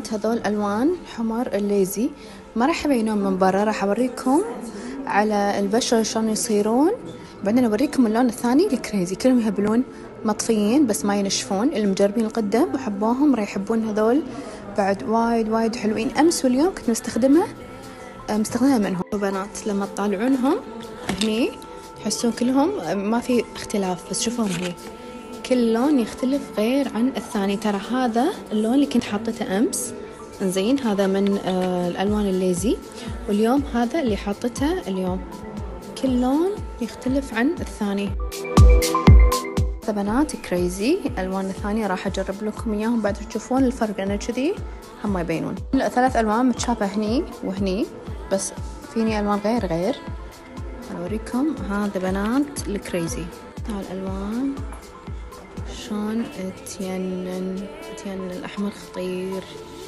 بنات هذول ألوان حمر الليزي، ما راح أبينهم من برا، راح أوريكم على البشرة شلون يصيرون، بعدين أوريكم اللون الثاني الكريزي. كلهم يهبلون مطفيين بس ما ينشفون. اللي مجربين القدم وحبوهم راح يحبون هذول بعد، وايد وايد حلوين. أمس واليوم كنت مستخدمة منهم. وبنات لما تطالعونهم هني تحسون كلهم ما في اختلاف، بس شوفون هني كل لون يختلف غير عن الثاني. ترى هذا اللون اللي كنت حاطته أمس، زين هذا من الألوان الليزي، واليوم هذا اللي حاطته اليوم. كل لون يختلف عن الثاني. بنات كريزي الألوان الثانية راح أجرب لكم إياهم بعد تشوفون الفرق، لأن كذي هم ما يبينون. 3 ألوان متشابهة هني وهني، بس فيني ألوان غير. أوريكم هذا بنات الكريزي. هاي الألوان شلون تينن الأحمر خطير.